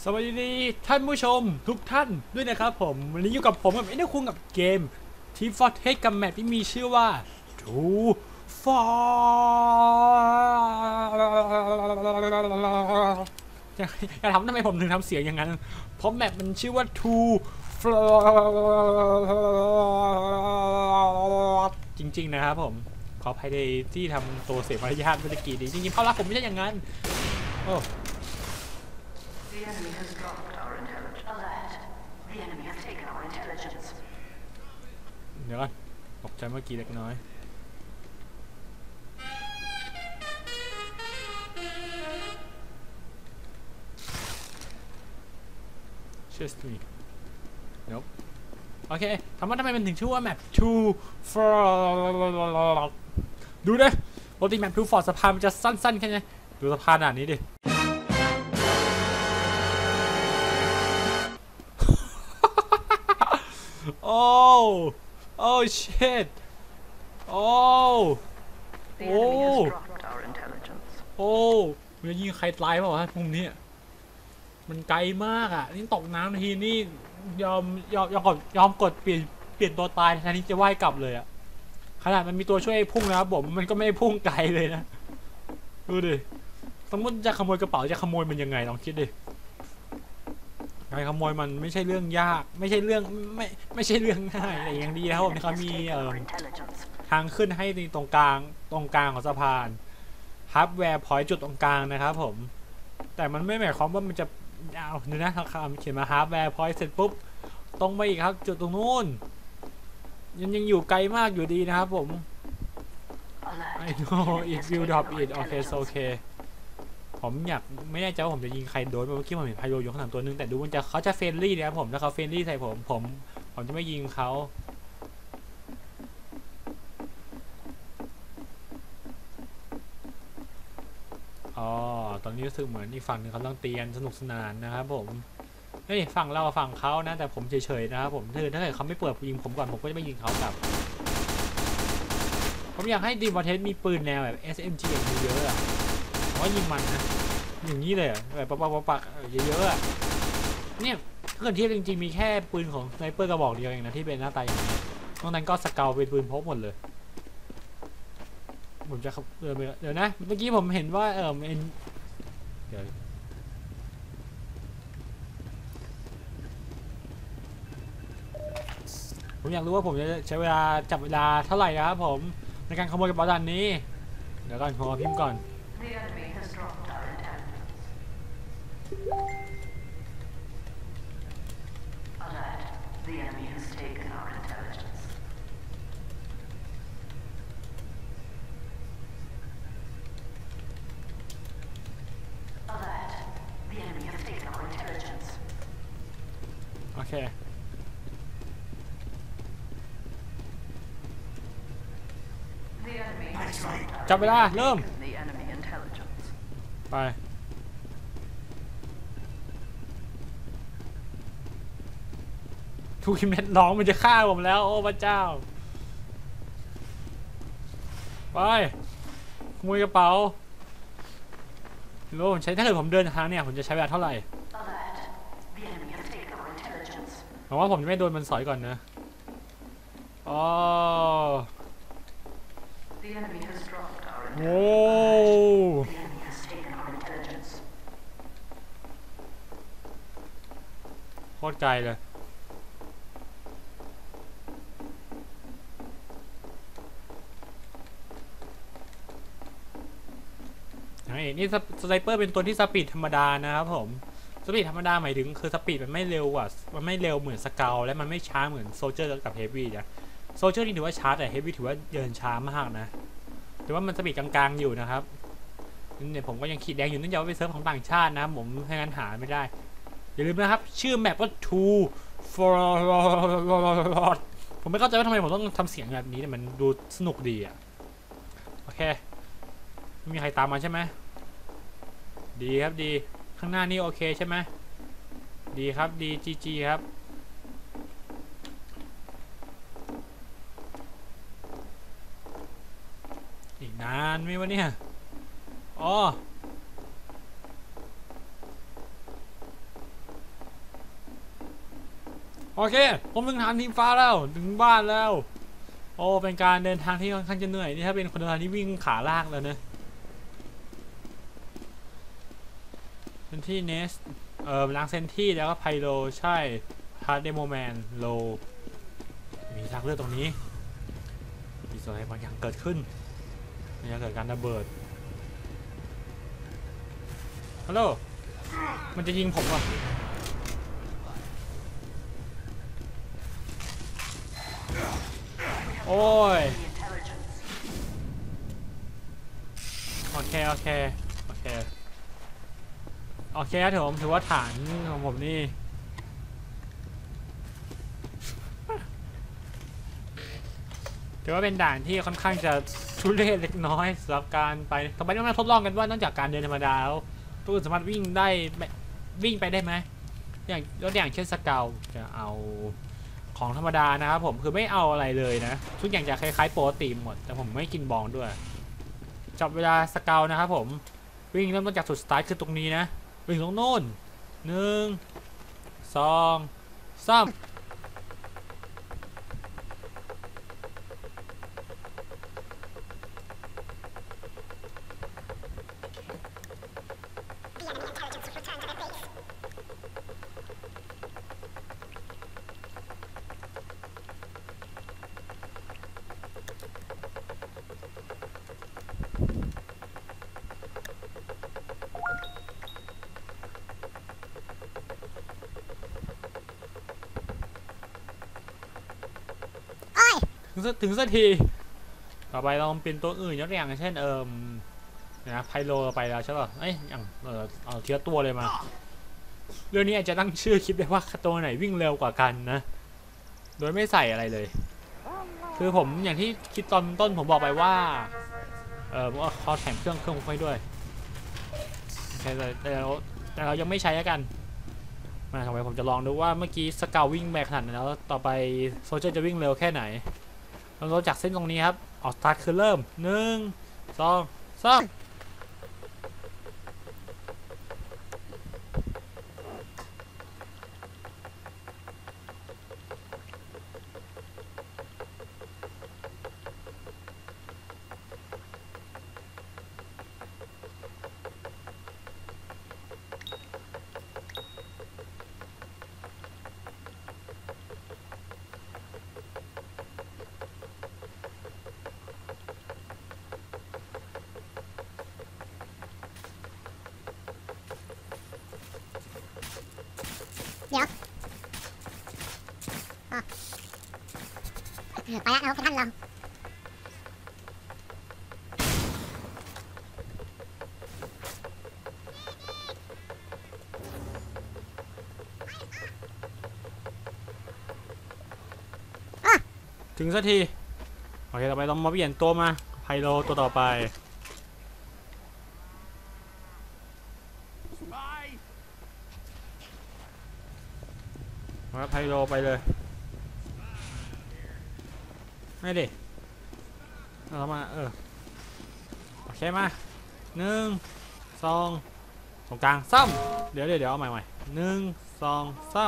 สวัสดีท่านผู้ชมทุกท่านด้วยนะครับผมวันนี้อยู่กับผมกับเอ็นเดอร์คุงกับเกมทีฟอร์เทสกับแมปที่มีชื่อว่า Two For จะทำทำไมผมถึงทำเสียงอย่างนั้นเพราะแมปมันชื่อว่า Two For จริงๆนะครับผมขออภัยที่ทำตัวเสียมารยาทเมื่อกี้ดีจริงๆเพราะรักผมไม่ใช่อย่างนั้นโอ้ The enemy has dropped our intelligence. Alert. The enemy has taken our intelligence. เดี๋ยวก่อนตกใจเมื่อกี้เล็กน้อยเชื่อสิเดี๋ยวโอเคทำไมมันถึงชื่อว่าแมป Two For ดูดิปกติแมป Two For สะพานมันจะสั้นๆแค่ไหนดูสะพานด่านนี้ดิโอ้ shit โอ้ The enemy has dropped our intelligence. โอ้มันจะยิงใครตายเปล่าวะมุมนี้มันไกลมากอ่ะนี่ตกน้ำทีนี่ยอมกดเปลี่ยนตัวตายแทนที่จะว่ายกลับเลยอ่ะขนาดมันมีตัวช่วยพุ่งนะครับผมมันก็ไม่พุ่งไกลเลยนะดูดิสมมติจะขโมยกระเป๋าจะขโมยมันยังไงลองคิดดิการขโมยมันไม่ใช่เรื่องยากไม่ใช่เรื่องง่ายแต่อย่างดีแล้วผมเขามีทางขึ้นให้ในตรงกลางของสะพานฮาร์ดแวร์พอยต์จุดตรงกลางนะครับผมแต่มันไม่หมายความว่ามันจะเอาเนื้อนะคำเขียนมาฮาร์ดแวร์พอยต์เสร็จปุ๊บตรงไปอีกครับจุดตรงนู้นยังอยู่ไกลมากอยู่ดีนะครับผม I know it will drop it okay so okay ผมอยากไม่แน่ใจว่าผมจะยิงใครโดนเมื่อกี้ผมเห็นไพโรอยู่ข้างหลังตัวนึงแต่ดูมันจะเขาจะเฟรนลี่นะครับผมถ้าเขาเฟรนลี่ใส่ผมจะไม่ยิงเขาอ๋อตอนนี้รู้สึกเหมือนอีกฝั่งหนึ่งเขาต้องเตียนสนุกสนานนะครับผมเฮ้ยฝั่งเราฝั่งเขานะแต่ผมเฉยๆนะครับผมถ้าเกิดเขาไม่เปิดยิงผมก่อนผมก็จะไม่ยิงเขากลับผมอยากให้ดีมอเทสมีปืนแนวแบบ SMG อย่างเยอะๆอะผมว่ายิงมันนะอย่างนี้เลยแบบปักเยอะๆอะเนี่ยเกิดที่จริงๆมีแค่ปืนของสไนเปอร์กระบอกเดียวเองนะที่เป็นหน้าตาอย่างนี้นอกนั้นก็สเกลเป็นปืนพกหมดเลยผมจะเดี๋ยวนะเมื่อกี้ผมเห็นว่าเดี๋ยวผมอยากรู้ว่าผมจะใช้เวลาจับเวลาเท่าไหร่นะครับผมในการขโมยกระเป๋าดันนี้เดี๋ยวก่อนผมพิมพ์ก่อน The enemy has dropped our intelligence. Alert. The enemy has taken our intelligence. Alert. The enemy has taken our intelligence. โอเค The enemy has dropped our จับเวลาเริ่ม the enemy intelligence. ไปทูคิเม็ดร้องมันจะฆ่าผมแล้วโอ้พระเจ้าไปขโมยกระเป๋ารู้ผมใช้ถ้าเกิดผมเดินทางเนี่ยผมจะใช้เวลาเท่าไหร่ Alert. The enemy has taken our intelligence. ผมว่าผมจะไม่โดนมันสอยก่อนนะอ๋อ The enemy has dropped our โอ้ intelligence. The enemy has taken our intelligence. โคตรไกลเลยนี่สไนเปอร์เป็นตัวที่สปีดธรรมดานะครับผมสปีดธรรมดาหมายถึงคือสปีดมันไม่เร็วกว่ามันไม่เร็วเหมือนสเกลและมันไม่ช้าเหมือนโซลเจอร์กับเฮฟวี่นะโซลเจอร์นี่ถือว่าช้าแต่เฮฟวี่ถือว่าเดินช้ามากนะแต่ว่ามันสปีดกลางๆอยู่นะครับเนี่ยผมก็ยังขีดแดงอยู่เนื่องจากว่าเป็นเซิร์ฟของต่างชาตินะครับผมให้งั้นหาไม่ได้อย่าลืมนะครับชื่อแมปว่า Two For ผมไม่เข้าใจว่าทำไมผมต้องทำเสียงแบบนี้แต่มันดูสนุกดีอ่ะโอเคไม่มีใครตามมาใช่ไหมดีครับดีข้างหน้านี่โอเคใช่ไหมดีครับดีจีครับอีกนานไหมวะเนี่ยอ๋อโอเคผมถึงฐานทีมฟ้าแล้วถึงบ้านแล้วโอ้เป็นการเดินทางที่ค่อนข้างจะเหนื่อยนี่ถ้าเป็นคนเดินทางที่วิ่งขาลากเลยนะเป็นที่เนสล้างเซนที่แล้วก็ไพโลใช่ฮาร์ดเดโมแมนโลมีทางเลือกตรงนี้มีส่วนอะไรบางอย่างเกิดขึ้นมันจะเกิดการระเบิดฮัลโหลมันจะยิงผมว่ะโอ้ย โอเคโอเคโอเคโอเคครับผมถือว่าฐานของผมนี่ถือว่าเป็นด่านที่ค่อนข้างจะทุเรศเล็กน้อยสำหรับการไปต่อไปต้องมาทดลองกันว่านอกจากการเดินธรรมดาแล้วตัวอื่นสามารถวิ่งได้วิ่งไปได้ไหมอย่างยกตัวอย่างเช่นสเกลจะเอาของธรรมดานะครับผมคือไม่เอาอะไรเลยนะทุกอย่างจะคล้ายๆปกติหมดแต่ผมไม่กินบองด้วยจับเวลาสเกลนะครับผมวิ่งเริ่มต้นจากจุดสตาร์ทคือตรงนี้นะวิ่งตรงโน้น1 2 3ถึงสักทีต่อไปลองเป็นตัวอื่นยกตัวอย่างเช่นนะไพโลไปแล้วใช่ป่ะอย่างเอาเทียตัวเลยมาเรื่องนี้อาจจะตั้งชื่อคลิปได้ว่าตัวไหนวิ่งเร็วกว่ากันนะโดยไม่ใส่อะไรเลยคือผมอย่างที่คิดตอนต้นผมบอกไปว่าเขาแถมเครื่องไฟด้วยแต่เรายังไม่ใช้กันมาทำไมผมจะลองดูว่าเมื่อกี้สเกลวิ่งแบกขนาดนั้นแล้วต่อไปโซเจอร์จะวิ่งเร็วแค่ไหนเราจากเส้นตรงนี้ครับออกสตาร์ทคือเริ่ม1 2 3 เดี๋ยวไปแล้วนะท่านเราถึงสักทีโอเคต่อไปเรามาเปลี่ยนตัวมาไพโลตัวต่อไปมาไพโลไปเลยไม่ดิเรามาโอเคมา1 2ตรงกลางซ้ำเดี๋ยวเอาใหม่1 2 3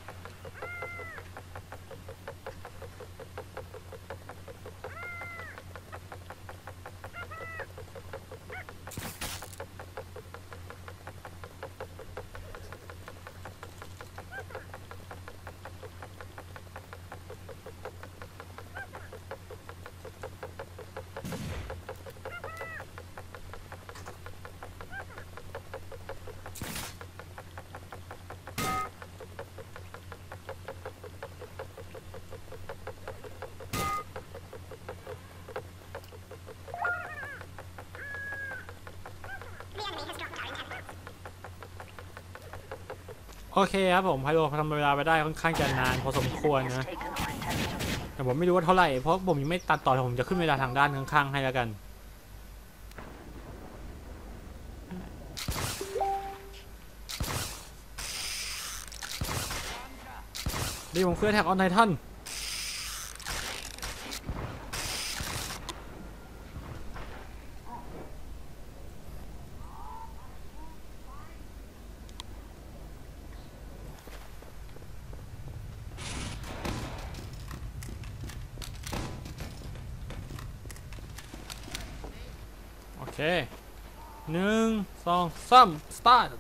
โอเคครับผมไพโลทำเวลาไปได้ค่อนข้างจะนานพอสมควรนะแต่ผมไม่รู้ว่าเท่าไหร่เพราะผมยังไม่ตัดต่อผมจะขึ้นเวลาทางด้านข้างๆให้แล้วกันดีผมเพื่อแท็กออนไททันเค1 2 3 start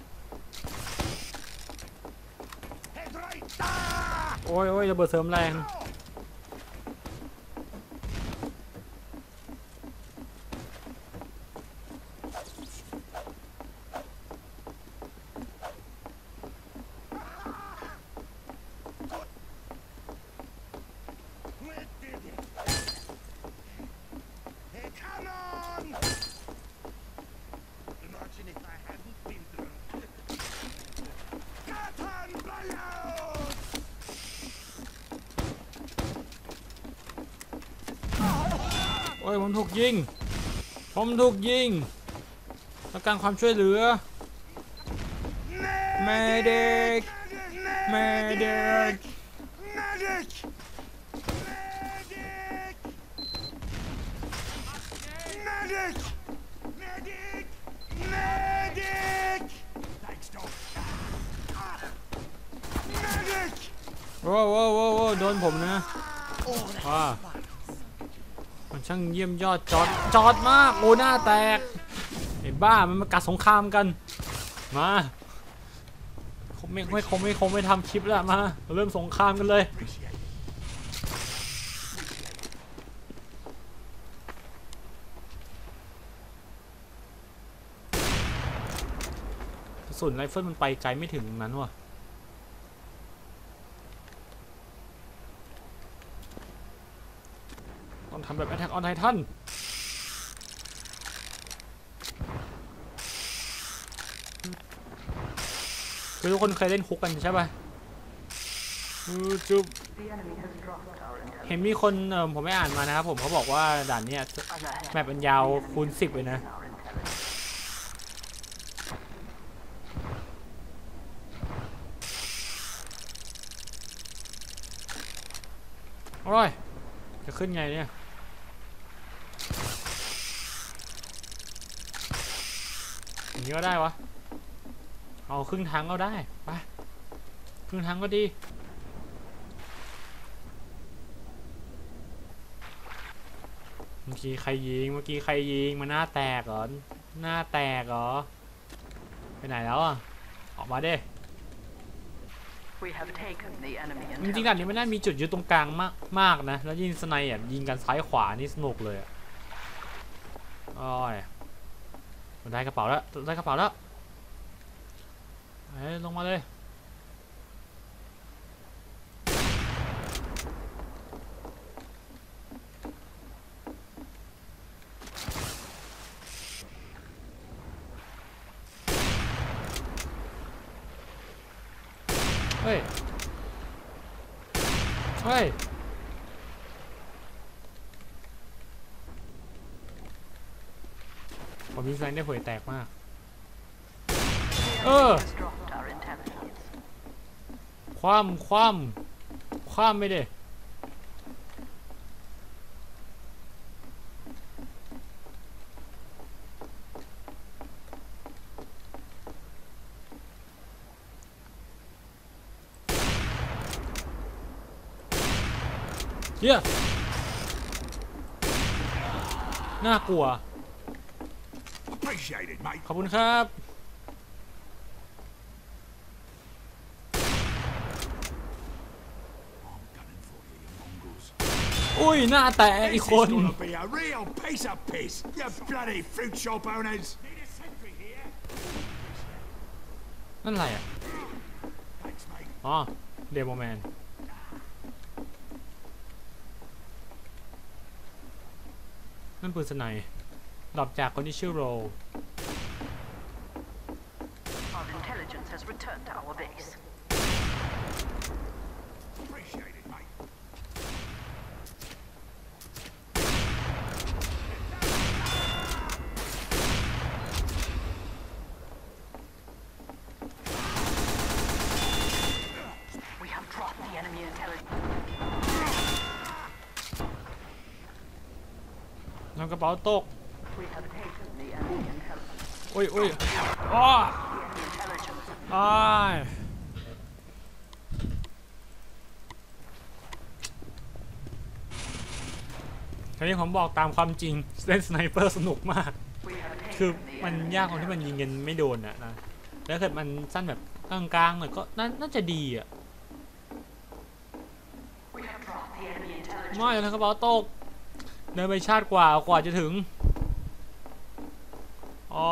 โอ้ยระเบิดเสริมแรงโอ้ยผมถูกยิงต้องการความช่วยเหลือเมดิกโว้โดนผมนะมันช่างเยี่ยมยอดจอดมากโอ้หน้าแตกไอ้บ้ามันมากัดสงครามกันมาไม่ทำคลิปแล้วมาเริ่มสงครามกันเลยกระสุนไรเฟิลมันไปไกลไม่ถึงตรงนั้นว่ะต้องทำแบบ Attack on Titan คือทุกคนเคยเล่นคุกกันใช่ป่ะจุ๊บเห็นมีคนผมไม่อ่านมานะครับผมเขาบอกว่าด่านเนี้ยแมปมันยาวคูณ10เลยนะโอ้ยจะขึ้นไงเนี่ยอย่างนี้ก็ได้วะเอาครึ่งทางก็ได้ไปครึ่งทางก็ดีเมื่อกี้ใครยิงมาหน้าแตกเหรอไปไหนแล้วอ่ะออกมาเด้จริงๆด่านนี้ไม่น่ามีจุดยึดตรงกลางมากนะแล้วยิงสไนแบบยิงกันซ้ายขวานี่สนุกเลยอ๋อได้กระเป๋าแล้วลงมาเลยเฮ้ยผมยิงสไนได้ห่วยแตกมากคว่ำไม่ได้เหี้ยน่ากลัวขอบคุณครับอุ้ยหน้าแตกอีกคนนั่นอะไรอ่ะอ๋อเดโมแมนนั่นปืนสไนป์ดรอปจากคนที่ชื่อโรนำกระเป๋าตกอุ้ยอ้ายคราวนี้ผมบอกตามความจริงเล่นสไนเปอร์สนุกมากคือมันยากตรงที่มันยิงกันไม่โดนอะนะแล้วเกิดมันสั้นแบบกลางๆหน่อยก็น่าจะดีอะ We have dropped the enemy intelligence. ไม่เลยกระเป๋าตกเดินไปชาติกว่าจะถึงอ๋อ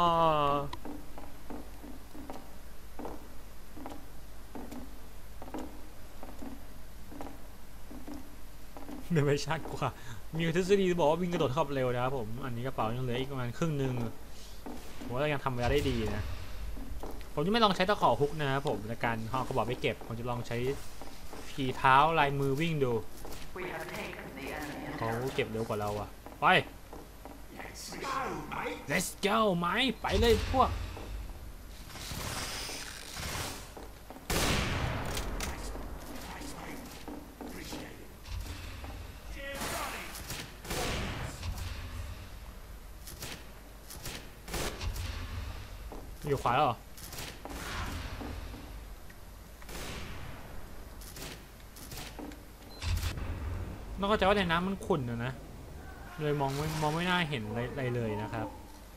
เดินไปชาติกว่ามีทฤษฎีบอกว่าวิ่งกระโดดเข้าเร็วนะครับผมอันนี้กระเป๋ายังเหลืออีกประมาณครึ่งนึงผมว่าเรายังทำเวลาได้ดีนะผมจะไม่ลองใช้ตะขอฮุกนะครับผมในการห่อกระเป๋าไปเก็บผมจะลองใช้ฝีเท้าลายมือวิ่งดู We have taken the enemy เขา intelligence. เก็บเร็วกว่าเราอะไป Let's go, mate. let's go ไหมไปเลยพวก Thanks, mate. Appreciate it. Yeah, buddy. อยู่ขวาแล้วเหรอต้องเข้าใจว่าในน้ำมันขุ่นนะเลยมองไม่น่าเห็นอะไรเลยนะครับ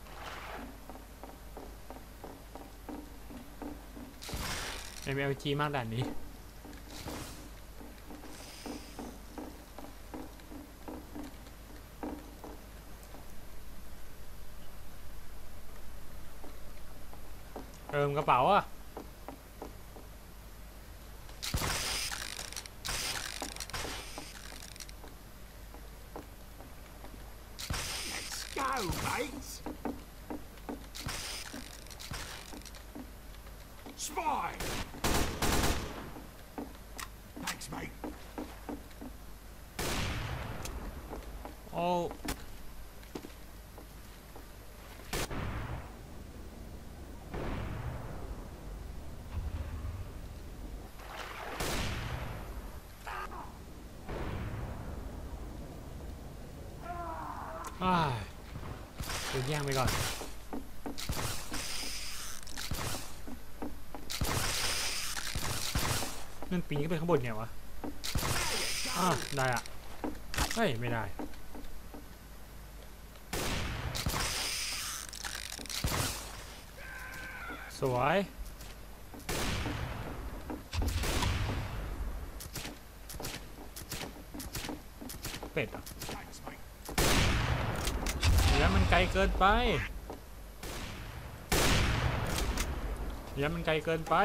MLG มากด่านนี้เติมกระเป๋าอะ Let's go, mate. Spy. Thanks, mate. โอ้โดนแย่งไปก่อนนั่นปีนขึ้นไปข้างบนไงวะได้อะเฮ้ยไม่ได้สวยเป็ดอ่ะ Thanks, mate. แล้วมันไกลเกินไปแล้วมันไกลเกินไป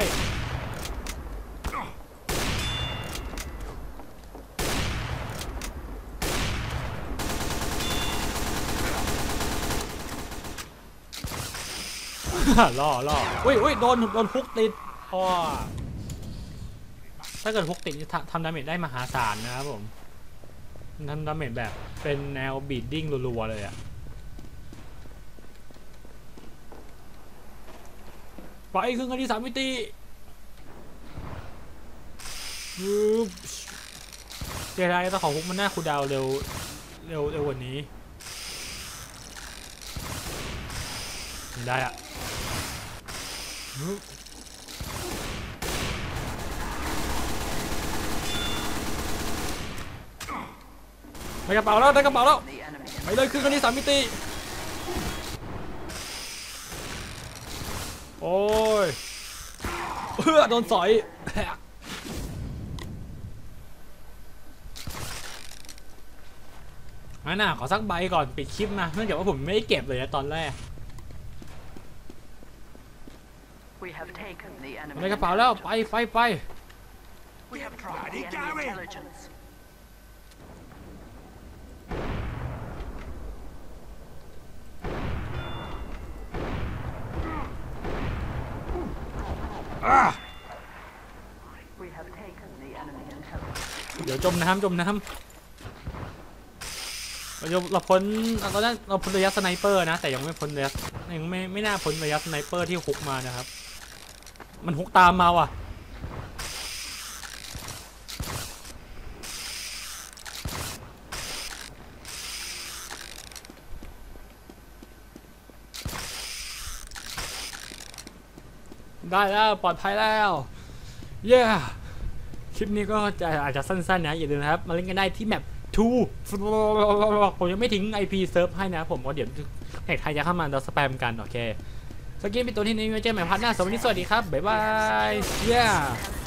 ล่ออุ้ยโดนฮุกติดอ๋อถ้าเกิดฮุกติดจะทำดาเมจได้มหาศาลนะครับผมทำดาเมจแบบเป็นแนวบีดดิ้งรัวๆเลยอะไปขึ้นกันที่3 มิติเจไดตะของฮุกมันน่าคูลดาวน์เร็วกว่านี้ได้อะได้กระเป๋าแล้ว The enemy ไปเลยขึ้นกันที่3 มิติโอ้ยโดนสอยงั้นน่ะขอสักใบก่อนปิดคลิปนะเนื่องจากว่าผมไม่ได้เก็บเลยนะตอนแรก We have taken the enemy ในกระเป๋าแล้ว intelligence. ไป We have dropped the Bloody enemy going. intelligence. อ่ะ We have taken the enemy intelligence. เดี๋ยวจมน้ำเราพ้นตอนนั้นเราพ้นระยะสไนเปอร์นะแต่ยังไม่พ้นระยะยังไม่น่าพ้นระยะสไนเปอร์ที่ฮุกมานะครับมันฮุกตามมาว่ะได้แล้วปลอดภัยแล้วเย้คลิปนี้ก็อาจจะสั้นๆนะอย่าลืมนะครับมาเล่นกันได้ที่แมป2ผมยังไม่ทิ้ง IP เซิร์ฟให้นะผมก็เดี๋ยวแขกไทยจะเข้ามาเราสแปมกันโอเคสกินเป็นตัวที่นี้ไว้เจอใหม่พาร์ทหน้าสวัสดีครับบ๊ายบายเย้